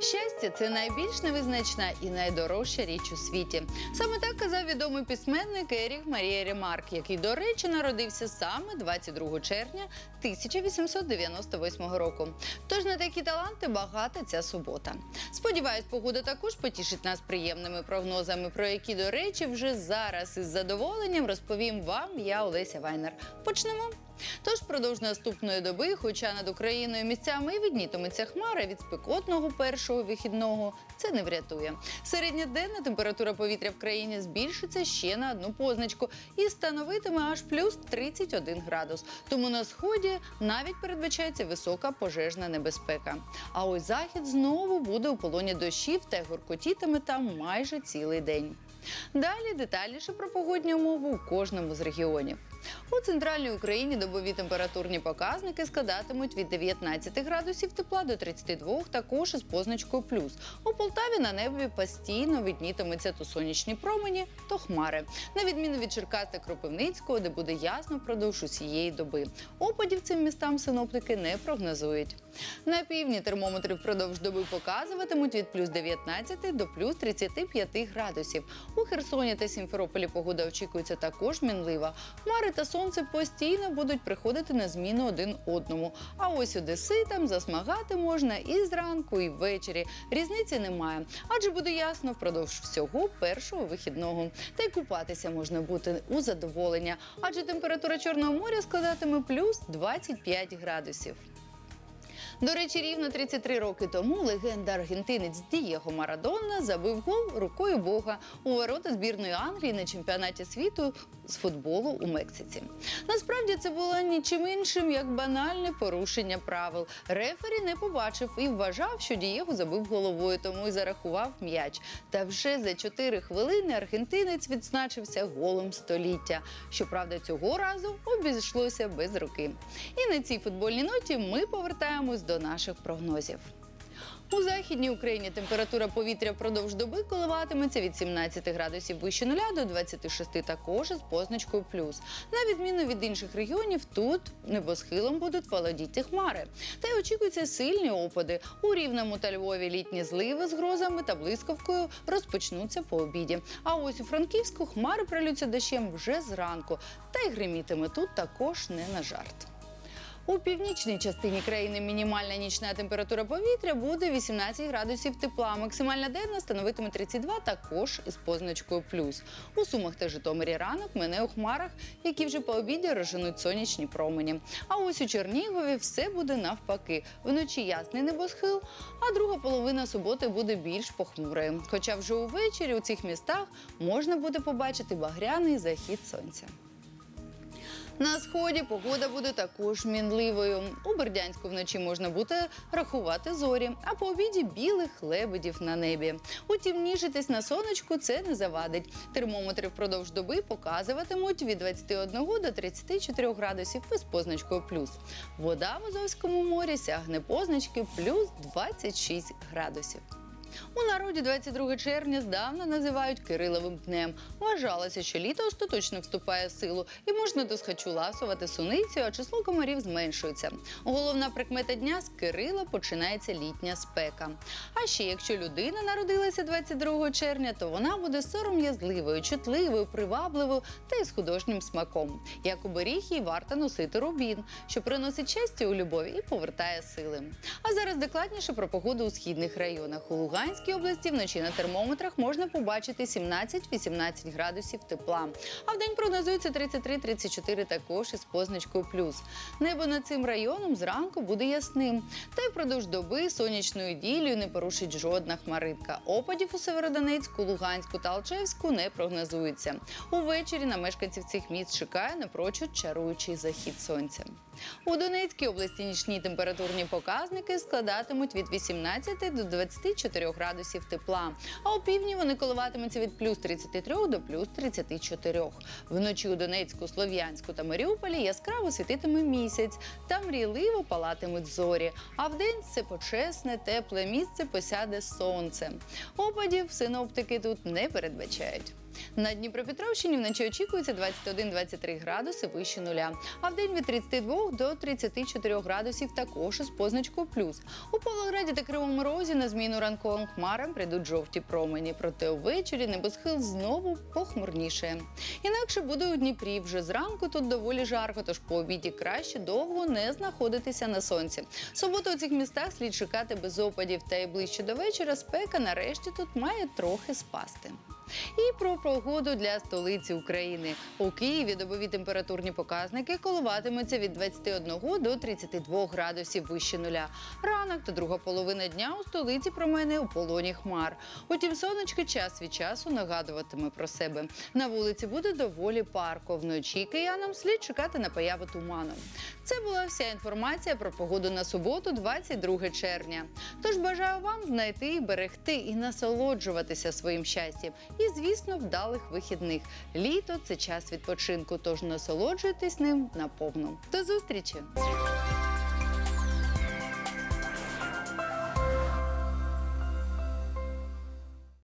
Щастя – це найбільш невизначна і найдорожча річ у світі. Саме так казав відомий письменник Еріх Марія Ремарк, який, до речі, народився саме 22 червня 1898 року. Тож на такі таланти багата ця субота. Сподіваюсь, погода також потішить нас приємними прогнозами, про які, до речі, вже зараз із задоволенням розповім вам я, Олеся Вайнер. Почнемо. Тож впродовж наступної доби, хоча над Україною місцями і виднітиметься хмара, від спекотного першого вихідного це не врятує. Середньоденна температура повітря в країні збільшиться ще на одну позначку і становитиме аж плюс 31 градус. Тому на сході навіть передбачається висока пожежна небезпека. А ось захід знову буде у полоні дощів та гуркотітиме там майже цілий день. Далі детальніше про погодні умови у кожному з регіонів. У центральній Україні добові температурні показники складатимуть від 19 градусів тепла до 32, також із позначкою плюс. У Полтаві на небі постійно виднітимуться то сонячні промені, то хмари. На відміну від Черкас та Кропивницького, де буде ясно впродовж усієї доби. Опадів цим містам синоптики не прогнозують. На півдні термометри впродовж доби показуватимуть від плюс 19 до плюс 35 градусів. У Херсоні та Сімферополі погода очікується також мінлива. Хмари та сонце постійно будуть приходити на зміну один одному. А ось одеситам засмагати можна і зранку, і ввечері. Різниці немає, адже буде ясно впродовж всього першого вихідного. Та й купатися можна бути у задоволення, адже температура Чорного моря складатиме плюс 25 градусів. До речі, рівно 33 роки тому легенда-аргентинець Дієго Марадона забив гол рукою Бога у ворота збірної Англії на чемпіонаті світу з футболу у Мексиці. Насправді це було нічим іншим, як банальне порушення правил. Рефері не побачив і вважав, що Дієго забив головою, тому й зарахував м'яч. Та вже за 4 хвилини аргентинець відзначився голом століття. Щоправда, цього разу обійшлося без руки. І на цій футбольній ноті ми повертаємось до наших прогнозів. У Західній Україні температура повітря впродовж доби коливатиметься від 17 градусів вище нуля до 26 також із позначкою плюс. На відміну від інших регіонів, тут небосхилом будуть володіти хмари. Та й очікуються сильні опади. У Рівному та Львові літні зливи з грозами та блискавкою розпочнуться по обіді. А ось у Франківську хмари пролються дощем вже зранку. Та й гримітиме тут також не на жарт. У північній частині країни мінімальна нічна температура повітря буде 18 градусів тепла, максимальна денна становитиме 32, також із позначкою плюс. У Сумах та Житомирі ранок мине у хмарах, які вже по обіді розженуть сонячні промені. А ось у Чернігові все буде навпаки. Вночі ясний небосхил, а друга половина суботи буде більш похмурою. Хоча вже увечері у цих містах можна буде побачити багряний захід сонця. На сході погода буде також мінливою. У Бердянську вночі можна буде рахувати зорі, а по обіді білих лебедів на небі. Утім, ніжитись на сонечку це не завадить. Термометри впродовж доби показуватимуть від 21 до 34 градусів із позначкою плюс. Вода в Азовському морі сягне позначки плюс 26 градусів. У народі 22 червня здавна називають Кириловим днем. Вважалося, що літо остаточно вступає в силу і можна досхочу ласувати суницею, а число комарів зменшується. Головна прикмета дня – з Кирила починається літня спека. А ще якщо людина народилася 22 червня, то вона буде сором'язливою, чутливою, привабливою та із художнім смаком. Як оберіг їй варто носити рубін, що приносить щастя у любові і повертає сили. А зараз докладніше про погоду у східних районах. У Луганській області вночі на термометрах можна побачити 17-18 градусів тепла. А вдень прогнозується 33-34 також із позначкою плюс. Небо над цим районом зранку буде ясним. Та й впродовж доби сонячною ділею не порушить жодна хмаринка. Опадів у Северодонецьку, Луганську та Алчевську не прогнозується. Увечері на мешканців цих міст чекає напрочуд чаруючий захід сонця. У Донецькій області нічні температурні показники складатимуть від 18 до 24 градусів тепла, а у півдні вони коливатимуться від плюс 33 до плюс 34. Вночі у Донецьку, Слов'янську та Маріуполі яскраво світитиме місяць, та мрійливо палатимуть зорі, а вдень це почесне, тепле місце посяде сонце. Опадів синоптики тут не передбачають. На Дніпропетровщині вночі очікується 21-23 градуси вище нуля, а вдень від 32 до 34 градусів також із позначкою плюс. У Павлограді та Кривому Розі на зміну ранковим хмарам прийдуть жовті промені, проте увечері небосхил знову похмурніше. Інакше буде у Дніпрі. Вже зранку тут доволі жарко, тож по обіді краще довго не знаходитися на сонці. Суботу у цих містах слід чекати без опадів, та й ближче до вечора спека нарешті тут має трохи спасти. І про погоду для столиці України. У Києві добові температурні показники коливатимуться від 21 до 32 градусів вище нуля. Ранок та друга половина дня у столиці промайне у полоні хмар. Утім, сонечко час від часу нагадуватиме про себе. На вулиці буде доволі парко. Вночі киянам слід чекати на появу туману. Це була вся інформація про погоду на суботу, 22 червня. Тож бажаю вам знайти, берегти і насолоджуватися своїм щастям. І, звісно, вдалих вихідних. Літо – це час відпочинку, тож насолоджуйтесь ним наповну. До зустрічі!